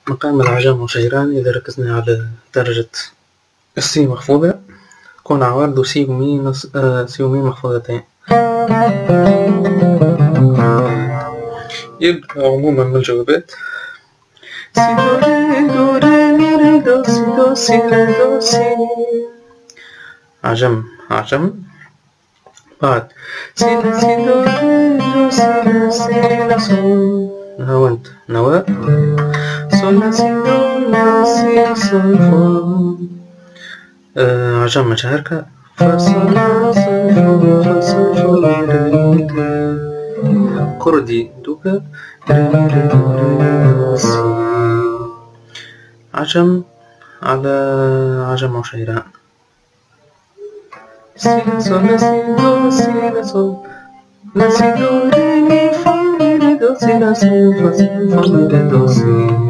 مقام العجم وشيران إذا ركزنا على درجة السي مخفوضة تكون عوارض سي ومي سي ومي مخفوضتين. يبدأ عموما من الجوابات سي دو ري دو ري مي ري دو سي دو سي ري دو سي عجم عجم. بعد سي لا سي دو ري دو سي لا سي لا صول نهاونت نواء صول لا سي دو لا سي لا صول فول عجم متحركة فصول لا صول فول فصول فول ري كردي دوكا ري ري ري سي عجم على عجم وشيران سي لا صول لا سي دو سي لا صول لا سي دو ري مي فا مي ري دو سي لا صول فا صول فا مي ري دو سي